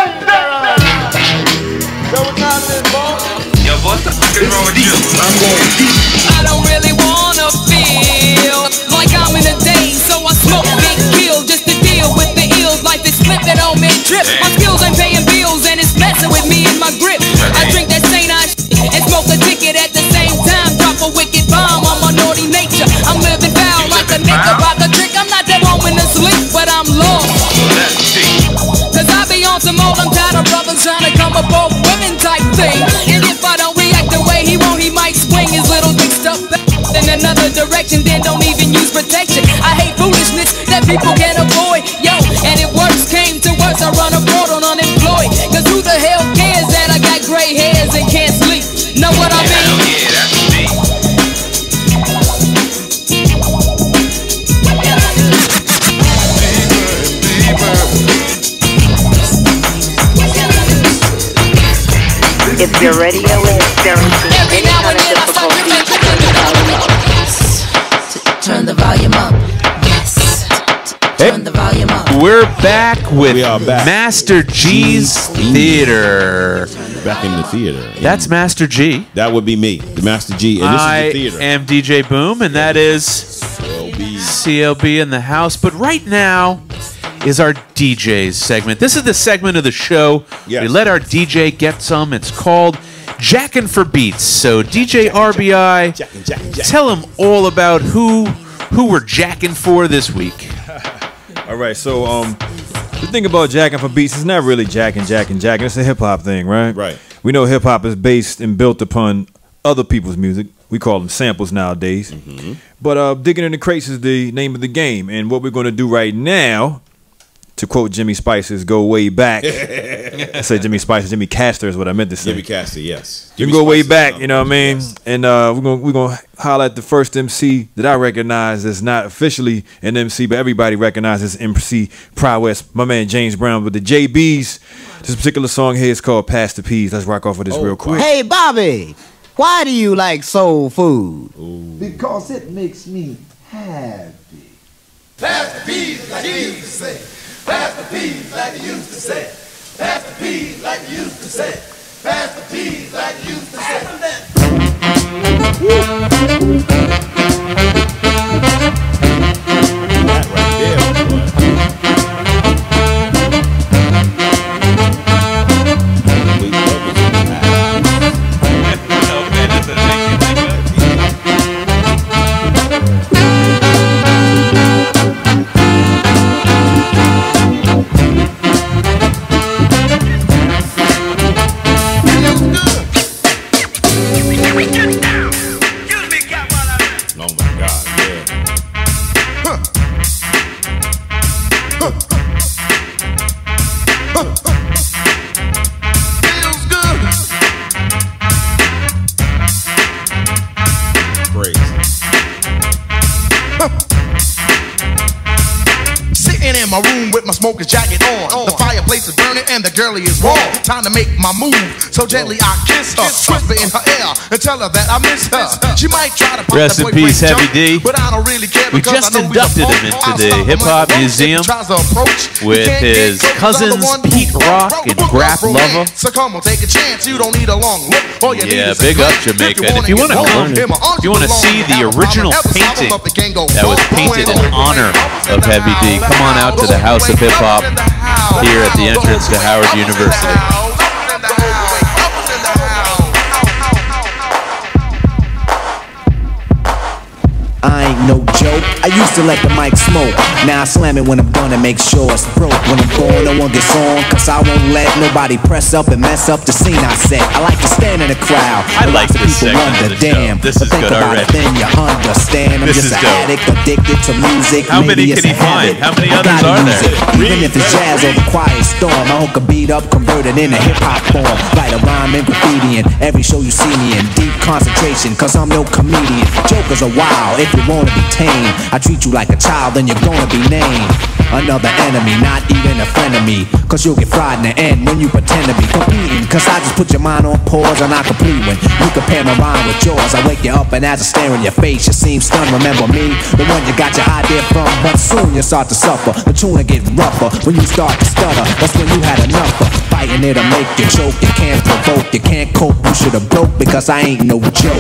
Yo, what's the fucking wrong with you? I'm going deep. I don't really wanna feel like I'm in a daze, so I smoke big kill just to deal with the ills. Life is flipping on me, trip. My skills ain't paying bills, and it's messing with me and my grip. I drink that St. I and smoke a ticket at the same time. Drop a wicked bomb on my naughty nature. I'm living foul like a nigga rock a trick. I'm not that woman to sleep, but I'm lost. Cause I be on some old, I'm tired of brothers trying to come up off women type thing. And if I don't react the way he want, he might swing his little dick stuff back in another direction, then don't even use protection. I hate foolishness that people can't avoid. Yo, and if worse came to worse, I run abroad on unemployed. Cause who the hell cares that I got gray hairs and can't sleep? Know what I mean? Hell yeah, that's me. If your radio is experiencing any kind of difficulty, Turn the volume up. Yes. Turn the volume up. We're back with Master G's Theater. Back in the theater. That's Master G. That would be me, the Master G, and this is the theater. I am DJ Boom, and that is CLB in the house. But right now is our DJs segment. This is the segment of the show. Yes. We let our DJ get some. It's called Jackin' for Beats. So DJ RBI, tell them all about who we're jacking for this week. All right, so the thing about jacking for beats is not really jacking. It's a hip hop thing, right? Right. We know hip hop is based and built upon other people's music. We call them samples nowadays. But digging in the crates is the name of the game, and what we're going to do right now, to quote Jimmy Spice, is go way back. I said Jimmy Spice, Jimmy Castor is what I meant to say. Jimmy Castor, yes. You can go way back, you know what I mean? Yes. And we're gonna holler at the first MC that I recognize as not officially an MC, but everybody recognizes MC prowess. My man James Brown with the JBs. This particular song here is called Pass the Peas. Let's rock off with this real quick. Hey Bobby, why do you like soul food? Because it makes me happy. Pass the peas like you used to say. Pass the peas like you used to say. Pass the peas like you used to say. Pass the peas like you used to say. That right there, boy. God, yeah. Feels good. Crazy. Sitting in my room with my smoker's jacket on. The fireplace is burning and the girlie is warm. Time to make my move. So gently I kiss her, whisper in her ear, and tell her that I miss her. She might try to pop Rest the in peace, boyfriend Heavy jump, D. but I don't really care We because just I know he's a inducted him punk. into I'll the stop Hip him Hop when he Museum tries to approach. We with can't get his close to cousins the one Pete who Rock wrote and the book Graf of Lover. romance. So come on, take a chance. You don't need a long look. All you need Yeah, is a big up glance. Jamaica. And if you want to come, if you want to see the original painting that was painted in honor of Heavy D, come on out to the House of Hip Hop here at the entrance to Howard University. I ain't no joke. I used to let the mic smoke. Now I slam it when I'm done and make sure it's broke. When I'm gone, no one gets on, cause I won't let nobody press up and mess up the scene I set. I like to stand in the crowd. I like Lots of this people segment wonder, of the show. damn. This but is think good about already. it, then you understand. I'm This just is an dope. addict, addicted to music. How many Maybe it's can he a habit. find? How many I others gotta are use there? it. Even if it's jazz or the quiet storm, I hook a beat up, convert it into hip hop form. Write a rhyme in graffiti, and every show you see me in deep concentration, cause I'm no comedian. Jokers are wild if you wanna be tame. I treat you like a child, then you're gonna be named another enemy, not even a friend of me. Cause you'll get fried in the end when you pretend to be competing. Cause I just put your mind on pause and I complete when you compare my rhyme with yours. I wake you up and as I stare in your face, you seem stunned. Remember me, the one you got your idea from. But soon you start to suffer, the tune will get rougher. When you start to stutter, that's when you had enough of fighting it'll make you choke. You can't provoke, you can't cope. You should've broke because I ain't no joke.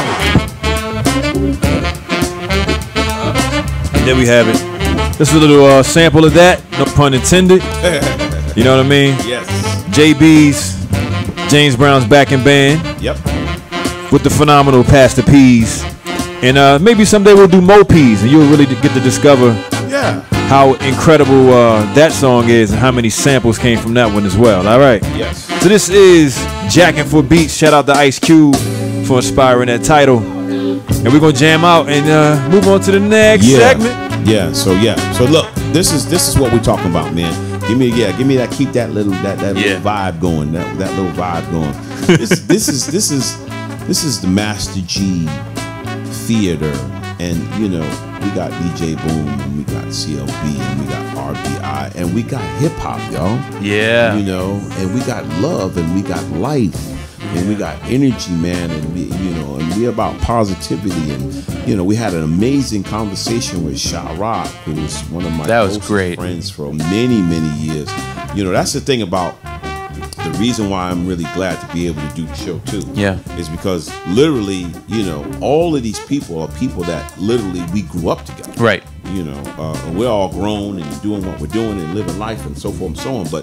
There we have it. This is a little sample of that, no pun intended. You know what I mean? Yes. JB's, James Brown's backing band. Yep. With the phenomenal Pastor P's. And maybe someday we'll do Mo P's and you'll really get to discover how incredible that song is and how many samples came from that one as well. All right. Yes. So this is Jackin' for Beats. Shout out to Ice Cube for inspiring that title. And we're gonna jam out and move on to the next segment. Yeah. So look, this is what we're talking about, man. Give me that, keep that little little vibe going, that little vibe going. This is the Master G Theater, and you know we got DJ Boom, and we got CLB, and we got RBI, and we got hip hop, y'all. Yeah. You know, and we got love, and we got life. And we got energy, man, and we about positivity, and we had an amazing conversation with H.U.R, who was one of my closest friends for many years. That's the thing about the reason why I'm really glad to be able to do the show too. Yeah, is because literally, all of these people are people that literally we grew up together. Right. And we're all grown and doing what we're doing and living life and so forth and so on. But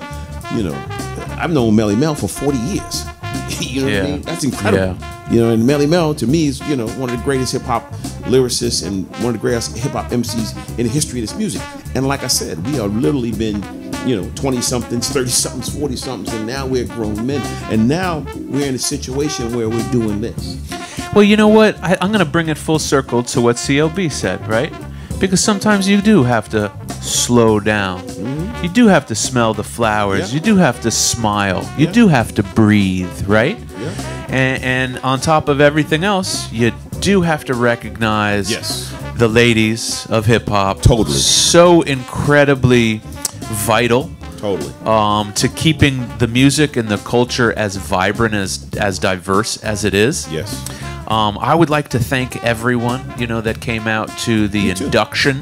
I've known Melly Mel for 40 years. You know what I mean? That's incredible. Yeah. And Melly Mel to me is, one of the greatest hip hop lyricists and one of the greatest hip hop MCs in the history of this music. And like I said, we have literally been, 20-somethings, 30-somethings, 40-somethings, and now we're grown men. And now we're in a situation where we're doing this. Well, you know what? I'm going to bring it full circle to what CLB said, right? Because sometimes you do have to slow down. Mm-hmm. You do have to smell the flowers. Yeah. You do have to smile. You do have to breathe, right? Yeah. And on top of everything else, you do have to recognize the ladies of hip hop. Totally. So incredibly vital. Totally. To keeping the music and the culture as vibrant, as diverse as it is. Yes. I would like to thank everyone, that came out to the induction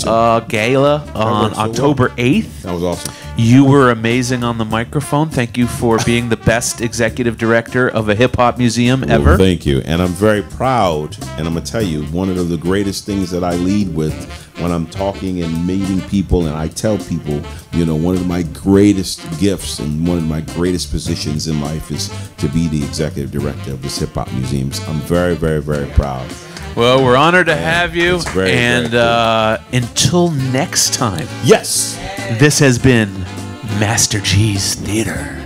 gala on October 8th. That was awesome. You were amazing on the microphone. Thank you for being the best executive director of a hip hop museum ever. Well, thank you. And I'm very proud. And I'm going to tell you, one of the greatest things that I lead with when I'm talking and meeting people and I tell people, one of my greatest gifts and one of my greatest positions in life is to be the executive director of this hip hop museum. I'm very, very, very proud. Well, we're honored to have you. Very, and very cool. Until next time. Yes. This has been Master G's Theater.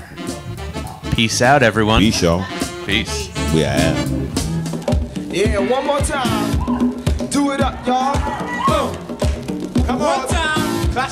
Peace out, everyone. Peace, y'all. Peace. We are. Yeah, one more time. Do it.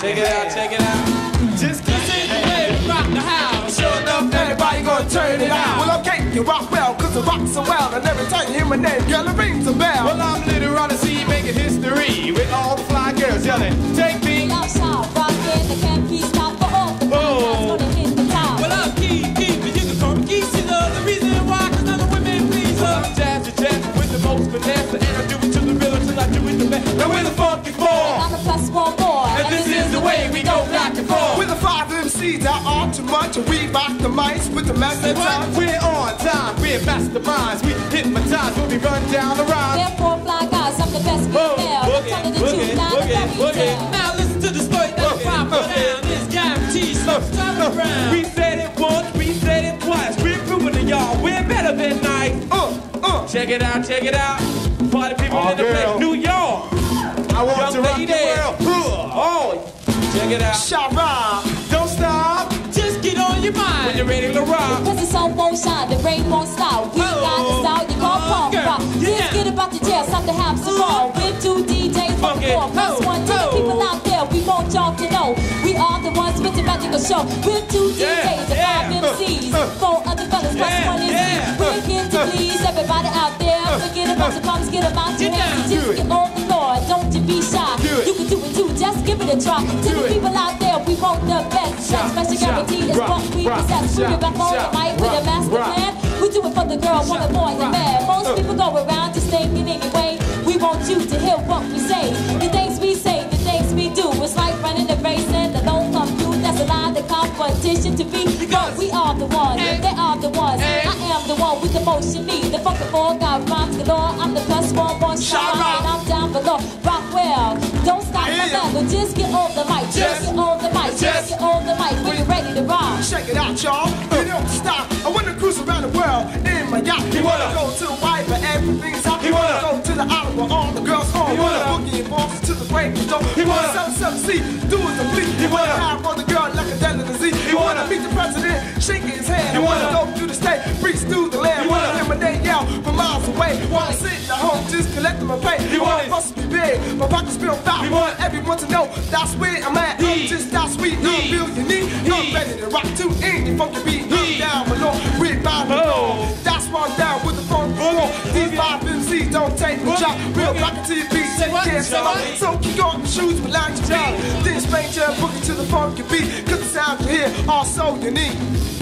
Check it out, check it out. Just keep it away, rock the house. Sure enough, everybody gonna turn it out. Well, okay, you rock well, cause I rock so well. And every time you hear my name, girl, it rings a bell. Well, I'm little on the scene making history with all the fly girls yelling, take me outside, rockin', the can't be stopped for all the time. Gonna hit the top. Well, I'm key, but you can call me Geese. You know the reason why, cause I'm the women pleaser. I'm jazz to jazz with the most finesse, and I do it to the real until I do it the best. Now where the funk is born? I'm a plus one more, and this is the way we go back and forth. With the 5 MCs that are too much, and we rock the mics with the master time. We're on time, we're masterminds, we hypnotize when we run down the rhyme. Therefore, fly guys, I'm the best female. I'm telling the truth, not a fairy tale. Now listen to the story that the pop down. This guaranteed stuff around. We said it once, we said it twice. We're proving to y'all we're better than nice. Check it out, check it out. Party people in the place, New York. I want to rock the world. Oh, check it out. H.U.R. Don't stop. Just get on your mind when you're ready to rock. Cause the sun won't shine, the rain won't stop. We got the style you call punk rock. Just get about the jail, stop the house and ball. With 2 DJs on the floor. Plus one to the people out there, we want y'all to know. We are the ones with the magical show. With 2 DJs and 5 MCs. 4 other fellas plus one is me. We're here to please everybody out there. Forget about the bums, get about your hands. Just get on the floor, don't you be shy. You can do it too, just give it a try. To the people out there, we want the best. Special guarantee is what we possess. We back on the mic with a master plan. We do it for the girl, woman, boy, and man. Most people go around just thinking anyway. We want you to hear what we say. The things we say, the things we do. It's like running a race and the don't come through. That's a lie, the competition to be. But we are the ones, they are the ones. I am the one with the most you need. The fucking four got rhymes galore. I'm the plus one shine. I'm down below. Rock well, don't stop my level. Just get on the mic, just get on the mic, just get on the mic when you're ready to rock. Check it out, y'all. You don't stop. I wanna cruise around the world in my yacht. You wanna go to the white where everything's hot. You wanna go to the island where all the girls home. You wanna boogie and bounce to the break of dawn. You wanna 7-7-C, do as a bleak. You wanna have on the girl like a delicacy. You wanna meet the president, shake his hand. You wanna go through the state, breeze through the land. You wanna hear my name yell from miles away. Wanna sit at home, just collecting my pay. You wanna bust me big, my pockets feel fat. You want everyone to know that's where I'm at. I'm just that sweet, I'm feel unique. I'm ready to rock to any funky beat. I'm down below, with my below. That's why I'm down with the funk floor. These 5 MCs don't take no job. Real rock to your beat, say you can't sell out. So kick off your shoes, relax your feet. Then spank your boogie to the funky beat. Cause the sound you hear are so unique.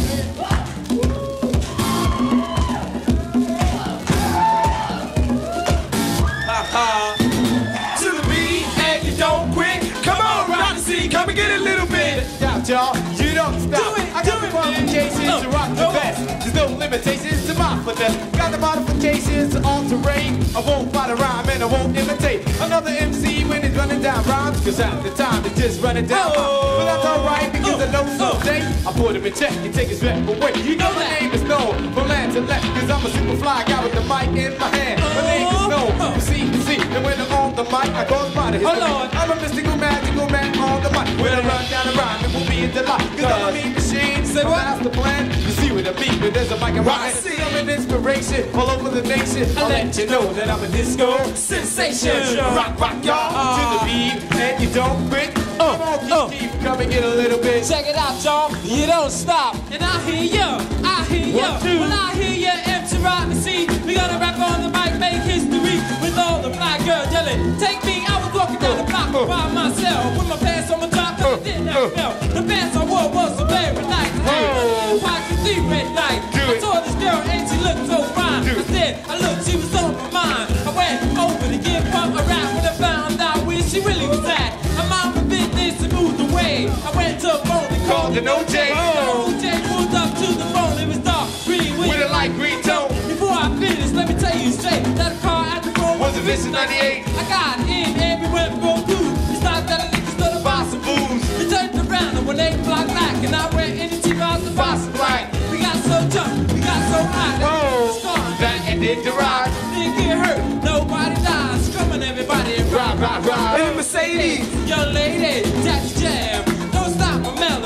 To the beat, and you don't quit. Come on, rock the scene, come and get a little bit. Shout, y'all, you don't stop. I got the qualifications to rock the best. There's no limitations to my finesse. Got the modifications to all terrain. I won't fight a rhyme and I won't imitate another MC when it's running down rhymes. Cause at the time it's just running down. But that's alright because I know someday I put him in check and take his rep away. You know the name is known from land to left. Cause I'm a super fly guy with the mic in my hand. My name is known from sea to sea. And when I'm on the mic, I go by the history. I'm a mystical, magical man on the mic. When I run down the rhyme, it will be a delight. Cause I'm a mean machine, say what? That's the plan. You see what I mean, but there's a mic and rhyme. I'm an inspiration all over the nation. I'll let you know that I'm a disco sensation. Rock, rock, y'all, to the beat, and you don't quit. Come on, keep, come and get a little bit. Check it out, y'all. You don't stop. And I hear ya, I hear ya. Well, I hear ya, H.U.R. We gonna rap on the mic, make history with all the fly girls yelling. Take me, I was walking down the block by myself with my pants on my top, and I didn't have smell. The pants I wore was so very nice. Watching the red light. I saw this girl and she looked so fine. Instead, I looked, she was on my mind. I went over to give her a rap when I found out where she really was at. I mind my business and moved away. I went to a phone and called an OJ. The OJ pulled up to the phone, it was dark green with a light green tone. Before I finish, let me tell you straight that a car at the phone was a Vision 98. I got in everywhere we go through. We stopped at a liquor store to buy some booze. We turned around and when they block back, and I went in the T-Box to buy some right. We got so drunk, we got so high that we was gone. That ended the ride. Didn't get hurt, nobody died. Scrumming everybody and ride, ride, ride. In a Mercedes, young lady, that's jam. Don't stop my melody.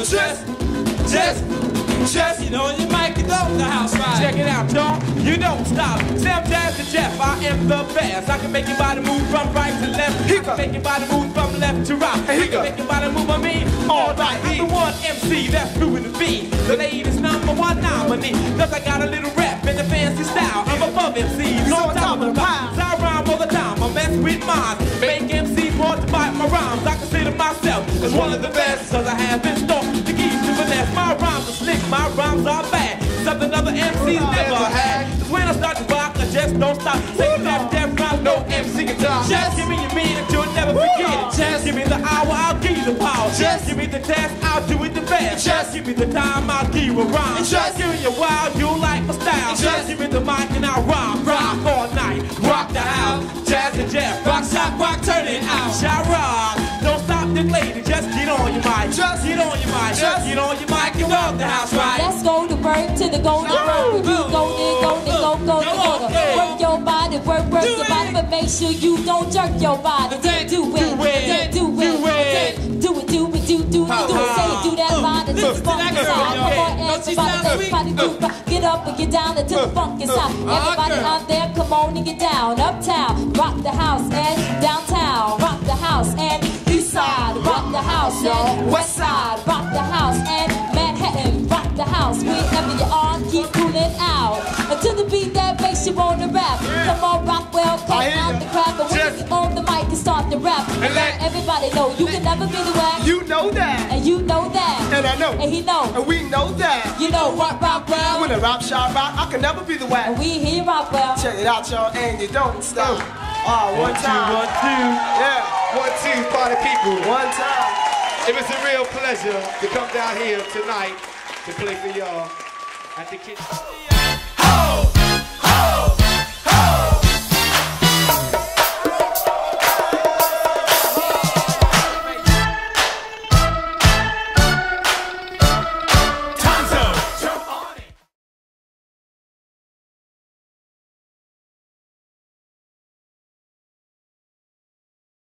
Just, you know you might get off the house right. Check it out, y'all. You don't stop. Sam Jazz and Jeff, I am the best. I can make your body move from right to left. I can make your body move from left to rock. And he can make your body move on me. Alright, I'm the one MC that's proving to be the latest #1 nominee. Cause I got a little rap and a fancy style. I'm above MCs, on top of the pile. I rhyme all the time, I mess with mine. Make MCs want to bite my rhymes. I consider myself as one of the best. Cause I have been stalked to keep to finesse. My rhymes are slick, my rhymes are bad. Something other MCs never had. Cause when I start to rock, I just don't stop. Take that death round, no MC guitar. Just give me your mean and you'll never forget it. Just give me the hour, I'll give you the power. Just give me the task, I'll do it the best. Just give me the time, I'll give you a rhyme. Just give me a while, you'll like my style. Just give me the mic and I'll rhyme. Rock all night, rock the house. Jazz and Jeff, rock, shop, rock, turn it out. Shout rock, don't stop this lady, just get on your mic. Just get on your mic, just get on your mic and rock the house right. Let's go to work to the golden road. You go there, go there, go, go, go, go. Work your body, work your body, but make sure you don't jerk your body. Do it, do it, do it, do it, do it, do it. Say do that body to the funky side. Come on, everybody, get up and get down to the funky side. Everybody out there, come on and get down. Uptown, rock the house, and downtown, rock the house, and east side, rock the house, and west side, rock the house, and Manhattan, rock the house. Wherever you are, keep cooling out. Until the beat that makes you wanna rap. Come on, rock well, come out the crowd. But when you get on the mic and start to rap, and let everybody know you can never be the whack. You know that. And you know that. And I know. And he know. And we know that. You know what, rock well. When I rap, shot, rock, I can never be the whack. And we here, rock well. Check it out, y'all, and you don't stop. One time. 1, 2. Yeah. 1, 2, party people. One time. It was a real pleasure to come down here tonight to play for y'all at the kitchen.